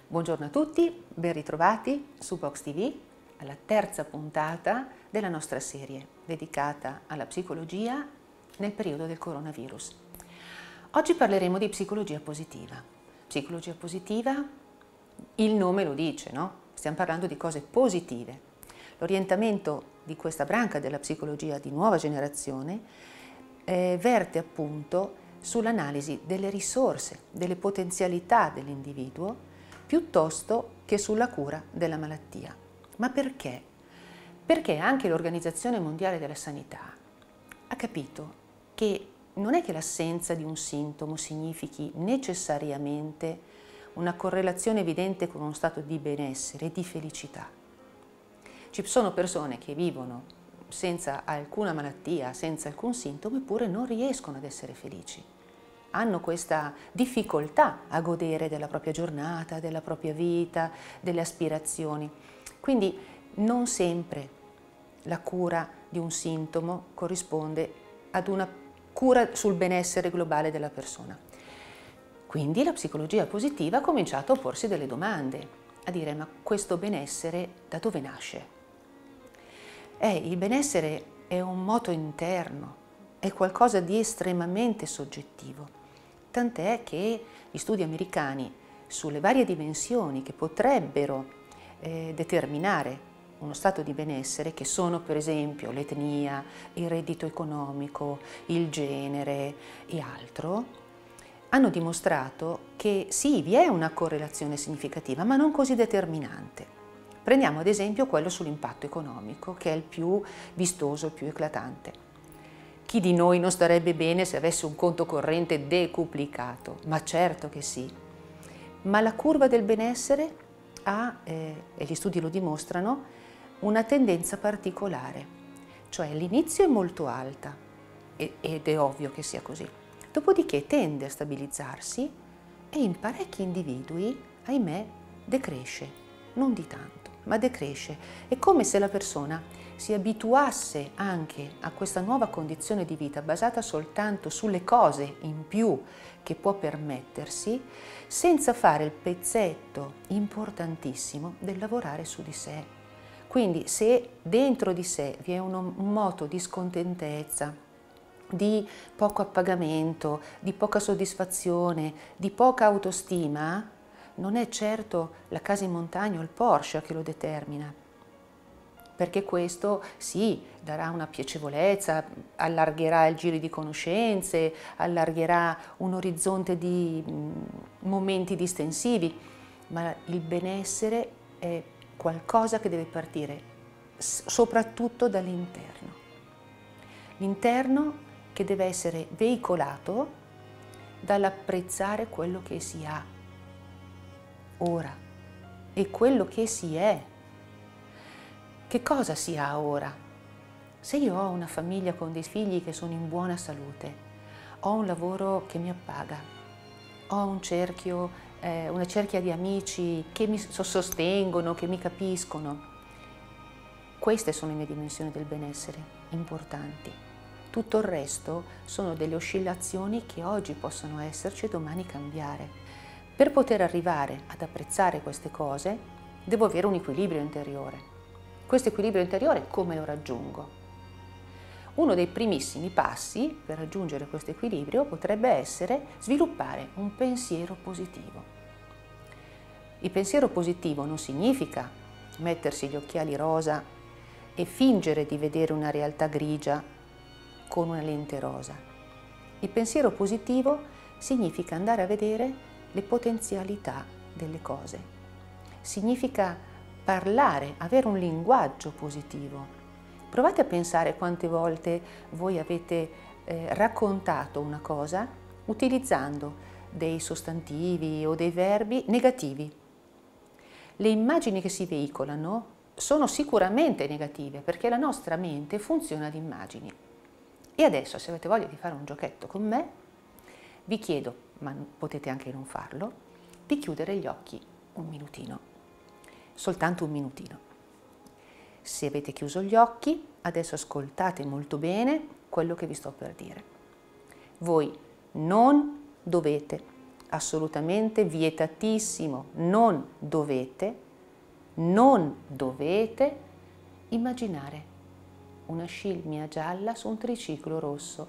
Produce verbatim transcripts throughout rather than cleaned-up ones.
Buongiorno a tutti, ben ritrovati su Box T V alla terza puntata della nostra serie dedicata alla psicologia nel periodo del coronavirus. Oggi parleremo di psicologia positiva. Psicologia positiva, il nome lo dice, no? Stiamo parlando di cose positive. L'orientamento di questa branca della psicologia di nuova generazione eh, verte appunto sull'analisi delle risorse, delle potenzialità dell'individuo piuttosto che sulla cura della malattia. Ma perché? Perché anche l'Organizzazione Mondiale della Sanità ha capito che non è che l'assenza di un sintomo significhi necessariamente una correlazione evidente con uno stato di benessere e di felicità. Ci sono persone che vivono senza alcuna malattia, senza alcun sintomo, eppure non riescono ad essere felici. Hanno questa difficoltà a godere della propria giornata, della propria vita, delle aspirazioni. Quindi non sempre la cura di un sintomo corrisponde ad una cura sul benessere globale della persona. Quindi la psicologia positiva ha cominciato a porsi delle domande, a dire: ma questo benessere da dove nasce? Eh, il benessere è un moto interno, è qualcosa di estremamente soggettivo. Tant'è che gli studi americani sulle varie dimensioni che potrebbero eh, determinare uno stato di benessere, che sono per esempio l'etnia, il reddito economico, il genere e altro, hanno dimostrato che sì, vi è una correlazione significativa, ma non così determinante. Prendiamo ad esempio quello sull'impatto economico, che è il più vistoso, il più eclatante. Chi di noi non starebbe bene se avesse un conto corrente decuplicato? Ma certo che sì. Ma la curva del benessere ha, eh, e gli studi lo dimostrano, una tendenza particolare. Cioè l'inizio è molto alta, ed è ovvio che sia così. Dopodiché tende a stabilizzarsi e in parecchi individui, ahimè, decresce. Non di tanto, ma decresce. È come se la persona si abituasse anche a questa nuova condizione di vita basata soltanto sulle cose in più che può permettersi, senza fare il pezzetto importantissimo del lavorare su di sé. Quindi se dentro di sé vi è un, un moto di scontentezza, di poco appagamento, di poca soddisfazione, di poca autostima, non è certo la casa in montagna o il Porsche che lo determina. Perché questo sì, darà una piacevolezza, allargherà il giro di conoscenze, allargherà un orizzonte di momenti distensivi, ma il benessere è qualcosa che deve partire soprattutto dall'interno. L'interno che deve essere veicolato dall'apprezzare quello che si ha ora e quello che si è. Che cosa si ha ora? Se io ho una famiglia con dei figli che sono in buona salute, ho un lavoro che mi appaga, ho un cerchio, eh, una cerchia di amici che mi sostengono, che mi capiscono, queste sono le mie dimensioni del benessere importanti. Tutto il resto sono delle oscillazioni che oggi possono esserci e domani cambiare. Per poter arrivare ad apprezzare queste cose, devo avere un equilibrio interiore. Questo equilibrio interiore come lo raggiungo? Uno dei primissimi passi per raggiungere questo equilibrio potrebbe essere sviluppare un pensiero positivo. Il pensiero positivo non significa mettersi gli occhiali rosa e fingere di vedere una realtà grigia con una lente rosa. Il pensiero positivo significa andare a vedere le potenzialità delle cose. Significa parlare, avere un linguaggio positivo. Provate a pensare quante volte voi avete eh, raccontato una cosa utilizzando dei sostantivi o dei verbi negativi. Le immagini che si veicolano sono sicuramente negative perché la nostra mente funziona ad immagini. E adesso, se avete voglia di fare un giochetto con me, vi chiedo, ma potete anche non farlo, di chiudere gli occhi un minutino. Soltanto un minutino. Se avete chiuso gli occhi, adesso ascoltate molto bene quello che vi sto per dire. Voi non dovete assolutamente vietatissimo, non dovete, non dovete immaginare una scimmia gialla su un triciclo rosso.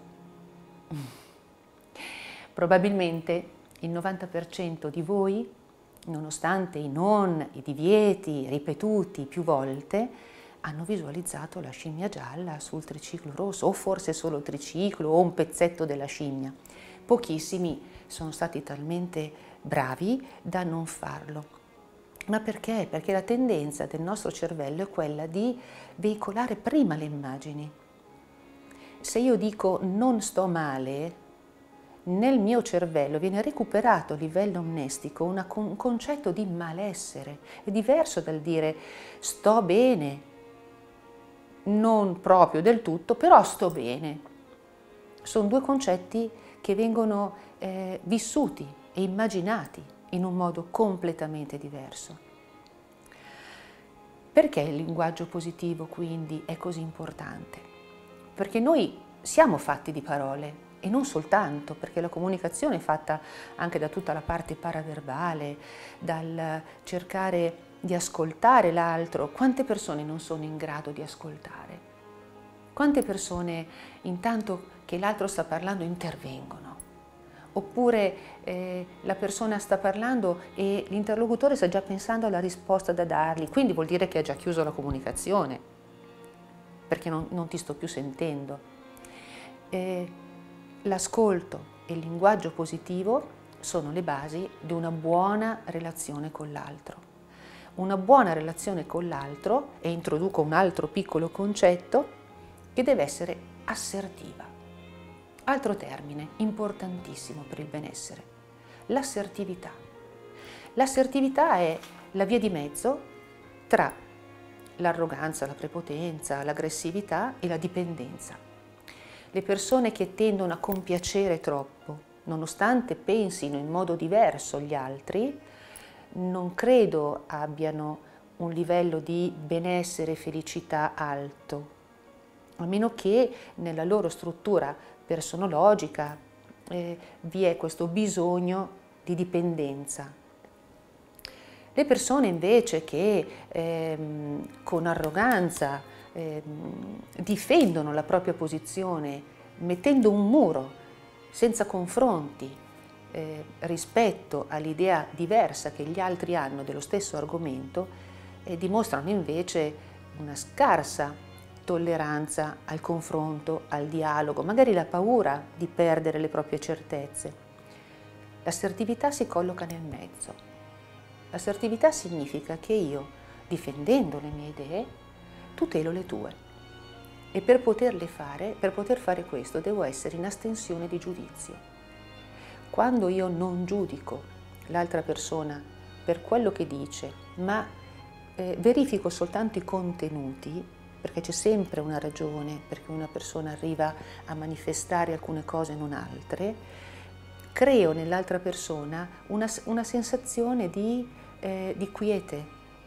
Probabilmente il novanta per cento di voi, nonostante i non, i divieti ripetuti più volte, hanno visualizzato la scimmia gialla sul triciclo rosso, o forse solo il triciclo o un pezzetto della scimmia. Pochissimi sono stati talmente bravi da non farlo. Ma perché? Perché la tendenza del nostro cervello è quella di veicolare prima le immagini. Se io dico non sto male, nel mio cervello viene recuperato a livello mnestico una, un concetto di malessere. È diverso dal dire sto bene, non proprio del tutto, però sto bene. Sono due concetti che vengono eh, vissuti e immaginati in un modo completamente diverso. Perché il linguaggio positivo quindi è così importante? Perché noi siamo fatti di parole e non soltanto, perché la comunicazione è fatta anche da tutta la parte paraverbale, dal cercare di ascoltare l'altro. Quante persone non sono in grado di ascoltare? Quante persone intanto che l'altro sta parlando intervengono? Oppure eh, la persona sta parlando e l'interlocutore sta già pensando alla risposta da dargli, quindi vuol dire che ha già chiuso la comunicazione, perché non, non ti sto più sentendo. Eh, l'ascolto e il linguaggio positivo sono le basi di una buona relazione con l'altro. Una buona relazione con l'altro, e introduco un altro piccolo concetto, che deve essere assertiva. Altro termine importantissimo per il benessere, l'assertività. L'assertività è la via di mezzo tra l'arroganza, la prepotenza, l'aggressività e la dipendenza. Le persone che tendono a compiacere troppo, nonostante pensino in modo diverso gli altri, non credo abbiano un livello di benessere e felicità alto, a meno che nella loro struttura personologica eh, vi è questo bisogno di dipendenza. Le persone invece che ehm, con arroganza ehm, difendono la propria posizione mettendo un muro senza confronti eh, rispetto all'idea diversa che gli altri hanno dello stesso argomento, eh, dimostrano invece una scarsa tolleranza al confronto, al dialogo, magari la paura di perdere le proprie certezze. L'assertività si colloca nel mezzo. L'assertività significa che io, difendendo le mie idee, tutelo le tue. E per poterle fare, per poter fare questo, devo essere in astensione di giudizio. Quando io non giudico l'altra persona per quello che dice, ma eh, verifico soltanto i contenuti, perché c'è sempre una ragione perché una persona arriva a manifestare alcune cose e non altre, creo nell'altra persona una, una sensazione di, eh, di quiete,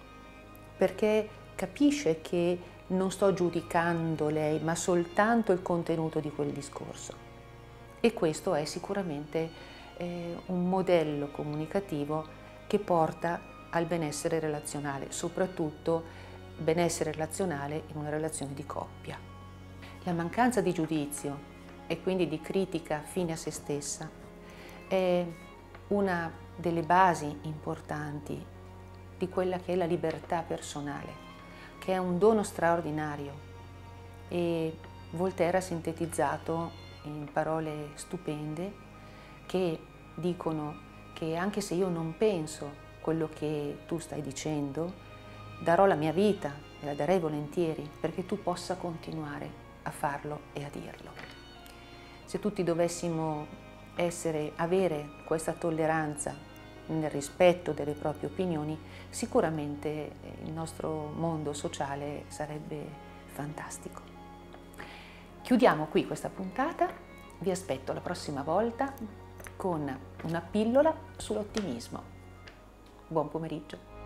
perché capisce che non sto giudicando lei, ma soltanto il contenuto di quel discorso. E questo è sicuramente eh, un modello comunicativo che porta al benessere relazionale, soprattutto benessere relazionale in una relazione di coppia. La mancanza di giudizio e quindi di critica fine a se stessa è una delle basi importanti di quella che è la libertà personale, che è un dono straordinario, e Voltaire ha sintetizzato in parole stupende che dicono che anche se io non penso quello che tu stai dicendo, darò la mia vita e la darei volentieri perché tu possa continuare a farlo e a dirlo. Se tutti dovessimo essere, avere questa tolleranza nel rispetto delle proprie opinioni, sicuramente il nostro mondo sociale sarebbe fantastico. Chiudiamo qui questa puntata, vi aspetto la prossima volta con una pillola sull'ottimismo. Buon pomeriggio.